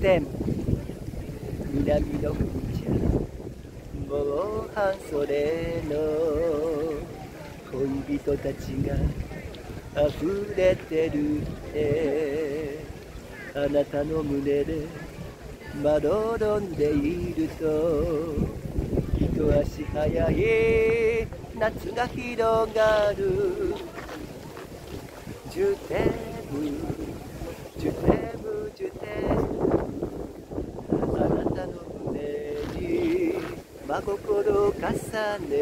天南の国じゃもう半袖の恋人たちが溢れてるってあなたの胸でまどろんでいると一足早い夏が広がるジュテムジュテムジュテムあなたの胸に真心重ね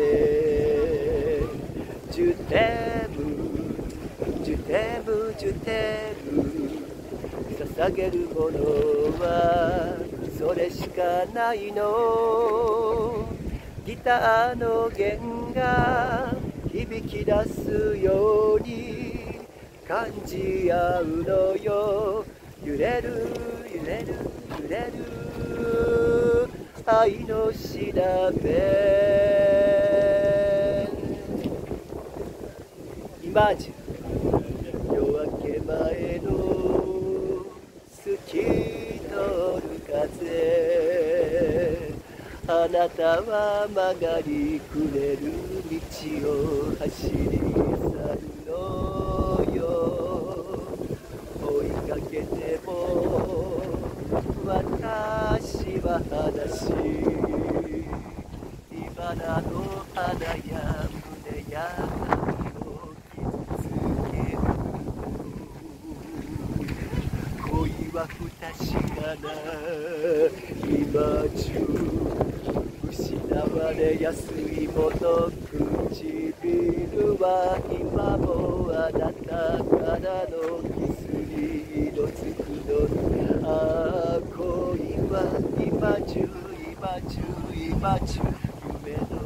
ジュテムジュテムジュテム捧げるものはそれしかないのギターの弦が響き出すように感じ合うのよ揺れる揺れる揺れる愛の調べイマージュ夜明け前の透き通る風あなたは曲がりくねる道を走り去るのよ追いかけても私は裸足今なの花や胸や髪を傷つける恋は不確かな今中失われやすいもの唇は今もあなたからのキスに色づくのああ恋は今中今中今中夢の